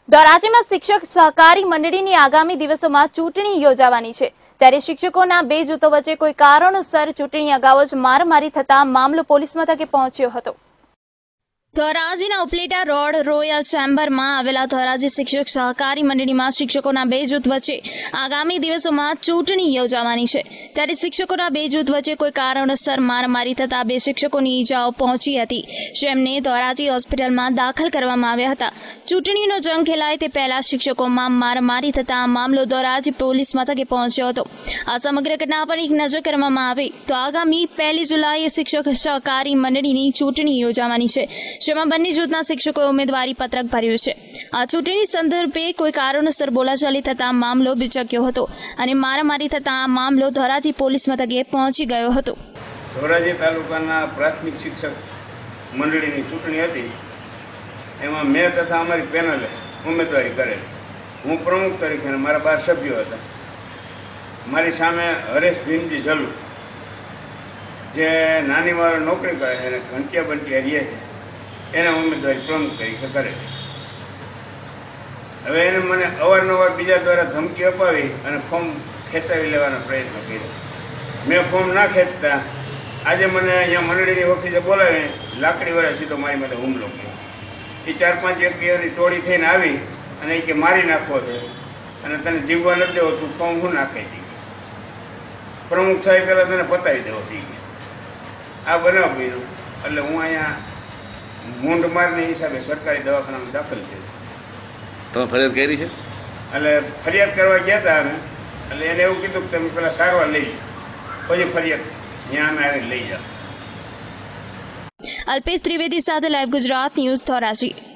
ધોરાજીમાં શિક્ષક સહકારી મંડળીની આગામી દિવસોમાં ચૂંટણી યોજાવાની છે, ત્યારે શિક્ષકોના બે જૂથો વચ્ચે કોઈ કારણોસર ચૂંટણી અગાઉ જ મારામારી થતા મામલો પોલીસ મથકે પહોંચ્યો હતો। ધોરાજીના ઉપલેટા રોડ રોયલ ચેમ્બરમાં આવેલા ધોરાજી શિક્ષક સહકારી મંડળીમાં શિક્ષકોના બે જૂથ વચ્ચે આગામી દિવસોમાં ચૂંટણી યોજાવાની છે, ત્યારે શિક્ષકોના બે જૂથ વચ્ચે કોઈ કારણોસર મારામારી થતા બે શિક્ષકોની ઈજાઓ પહોંચી હતી, જેમને ધોરાજી હોસ્પિટલમાં દાખલ કરવામાં આવ્યા હતા। ચૂંટણીનો જંગ ખેલાય તે પહેલા શિક્ષકોમાં મારામારી થતા આ મામલો ધોરાજી પોલીસ મથકે પહોંચ્યો હતો। આ સમગ્ર ઘટના પર એક નજર કરવામાં આવે તો આગામી 1 જુલાઈએ શિક્ષક સહકારી મંડળીની ચૂંટણી યોજાવાની છે, જેમાં બંને જૂથના શિક્ષકોએ ઉમેદવારી પત્રક ભર્યું છે। આ ચૂંટણી સંદર્ભે કોઈ કારણોસર બોલાચાલી થતા મામલો ભીચક્યો હતો અને મારામારી થતા આ મામલો ધોરાજી પોલીસ મથકે પહોંચી ગયો હતો। ધોરાજી તાલુકાના પ્રાથમિક શિક્ષક મંડળીની ચૂંટણી હતી, એમાં મેં તથા અમારી પેનલે ઉમેદવારી કરેલી। હું પ્રમુખ તરીકે અને મારા 12 સભ્યો હતા। મારી સામે હરેશ ભીમજી જલુ, જે નાની વાર નોકરી કરે છે અને ઘંટિયા બંટિયા રહે છે, એને ઉમેદવારી પ્રમુખ તરીકે કરેલી। હવે એને મને અવારનવાર બીજા દ્વારા ધમકી અપાવી અને ફોર્મ ખેંચાવી લેવાનો પ્રયત્ન કર્યો। મેં ફોર્મ ના ખેંચતા આજે મને અહીંયા મંડળીની ઓફિસે બોલાવી લાકડી વડે સીધો મારી માટે હુમલો કર્યો। એ 4-5 વ્યક્તિઓની ટોળી થઈને આવી અને એ કે મારી નાખવો છે અને તને જીવવા નથી દેવો, તું ફોર્મ હું નાખી દઈ, પ્રમુખ થાય પહેલાં તને પતાવી દેવો થઈ ગયા। આ બનાવ બન્યો એટલે હું અહીંયા મૂંઢ મારની હિસાબે સરકારી દવાખાનામાં દાખલ છે। તમે ફરિયાદ કરી છે? એટલે ફરિયાદ કરવા ગયા હતા અમે, એટલે એને એવું કીધું કે તમે પેલા સારવાર લઈ જાઓ, પછી ફરિયાદ ત્યાં અમે આવીને લઈ જાઓ। અલ્પેશ ત્રિવેદી સાથે લાઈવ ગુજરાત ન્યૂઝ ધોરાજી।